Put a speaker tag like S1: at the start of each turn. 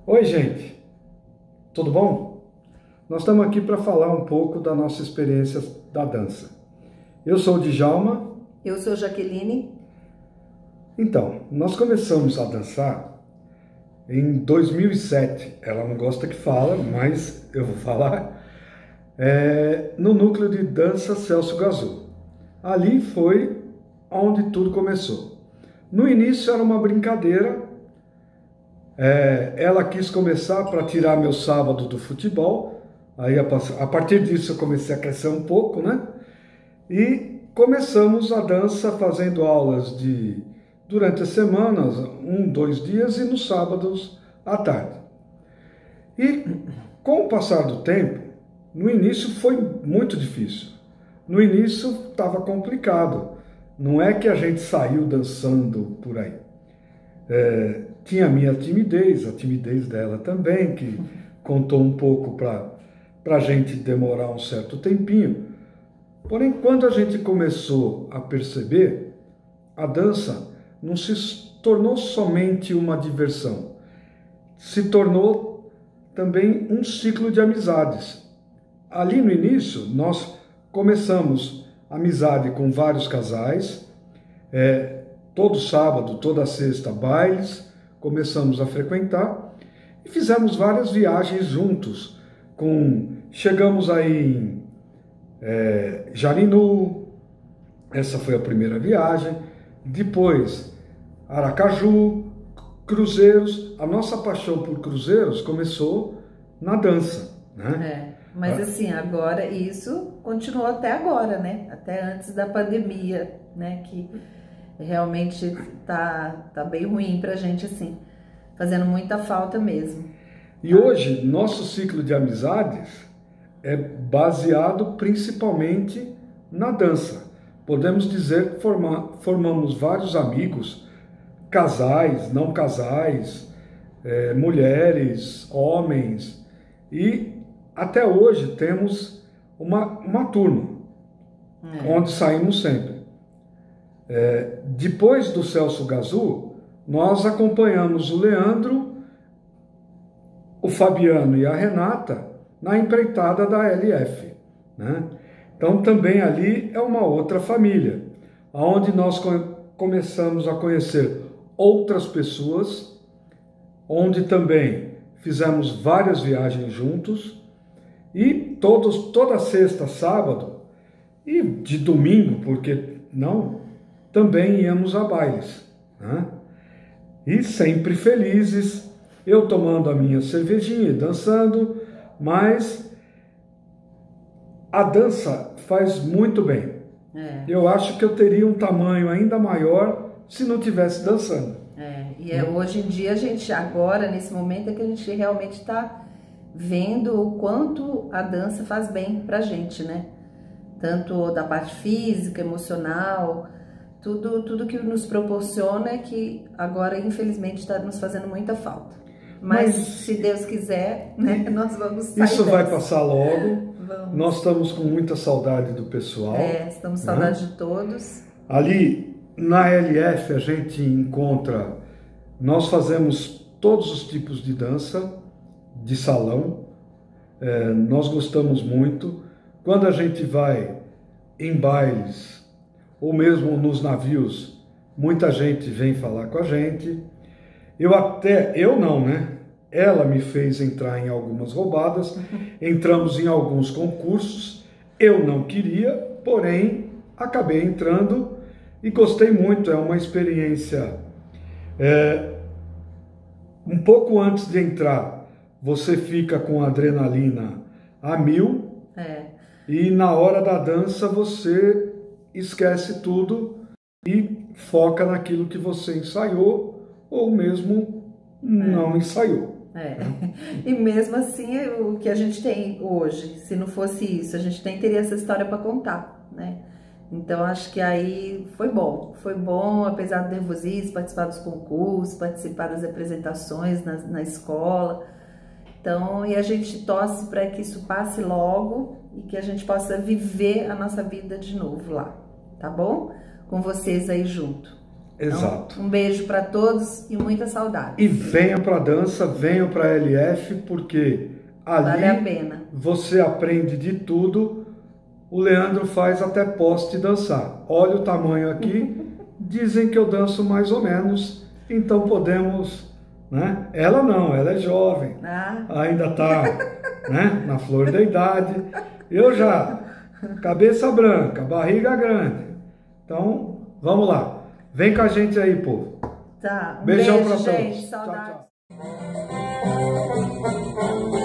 S1: Oi, gente, tudo bom? Nós estamos aqui para falar um pouco da nossa experiência da dança. Eu sou o Djalma.
S2: Eu sou Jaqueline.
S1: Então, nós começamos a dançar em 2007. Ela não gosta que fala, mas eu vou falar. No núcleo de dança Celso Gazu. Ali foi onde tudo começou. No início era uma brincadeira. Ela quis começar para tirar meu sábado do futebol. Aí a partir disso eu comecei a crescer um pouco, né? E começamos a dança fazendo aulas durante as semanas, 2 dias, e nos sábados à tarde. E com o passar do tempo, no início foi muito difícil. No início estava complicado. Não é que a gente saiu dançando por aí. Tinha a minha timidez, a timidez dela também, que contou um pouco para a gente demorar um certo tempinho. Porém, quando a gente começou a perceber, a dança não se tornou somente uma diversão, se tornou também um ciclo de amizades. Ali no início, nós começamos amizade com vários casais, todo sábado, toda sexta, bailes, começamos a frequentar e fizemos várias viagens juntos. Chegamos aí em Jarinu, essa foi a primeira viagem, depois Aracaju, cruzeiros. A nossa paixão por cruzeiros começou na dança, né?
S2: Mas assim, agora isso continuou até agora, né? Até antes da pandemia, né? Que realmente tá bem ruim pra gente, assim, fazendo muita falta mesmo.
S1: E hoje, nosso ciclo de amizades é baseado principalmente na dança. Podemos dizer que formamos vários amigos, casais, não casais, mulheres, homens, e até hoje temos uma turma, onde saímos sempre. Depois do Celso Gazu, nós acompanhamos o Leandro, o Fabiano e a Renata na empreitada da LF, né? Então também ali é uma outra família, onde nós começamos a conhecer outras pessoas, onde também fizemos várias viagens juntos, e toda sexta, sábado e de domingo, porque não, também íamos a bailes, né? E sempre felizes, eu tomando a minha cervejinha e dançando, mas a dança faz muito bem. Eu acho que eu teria um tamanho ainda maior se não estivesse dançando.
S2: Hoje em dia, a gente, agora, nesse momento, é que a gente realmente está vendo o quanto a dança faz bem pra gente, né? Tanto da parte física, emocional, tudo que nos proporciona é que agora, infelizmente, está nos fazendo muita falta. Mas se Deus quiser, né, nós vamos sair
S1: Isso
S2: dessa.
S1: vai passar logo.
S2: Vamos.
S1: Nós estamos com muita saudade do pessoal.
S2: Estamos com saudade de todos.
S1: Ali na LF a gente encontra, nós fazemos todos os tipos de dança, de salão. Nós gostamos muito. Quando a gente vai em bailes, ou mesmo nos navios, muita gente vem falar com a gente. Eu não, né? Ela me fez entrar em algumas roubadas, entramos em alguns concursos, eu não queria, porém acabei entrando e gostei muito. É uma experiência. Um pouco antes de entrar, você fica com adrenalina a 1000, e na hora da dança você esquece tudo e foca naquilo que você ensaiou ou mesmo não ensaiou.
S2: E mesmo assim, o que a gente tem hoje, se não fosse isso, a gente nem teria essa história para contar, né? Então acho que aí foi bom, apesar do nervosismo, participar dos concursos, participar das apresentações na escola. Então, e a gente torce para que isso passe logo e que a gente possa viver a nossa vida de novo lá, tá bom? Com vocês aí junto.
S1: Exato.
S2: Então, um beijo para todos e muita saudade.
S1: E venham para a dança, venham para a LF, porque ali
S2: vale a pena.
S1: Você aprende de tudo. O Leandro faz até poste dançar. Olha o tamanho aqui. Dizem que eu danço mais ou menos, então podemos, né? Ela não, ela é jovem, ainda está, né, na flor da idade. Eu já, cabeça branca, barriga grande. Então, vamos lá. Vem com a gente aí, povo.
S2: Tá.
S1: Beijão
S2: beijo,
S1: pra todos.
S2: gente. Saudades.
S1: Tchau, tchau.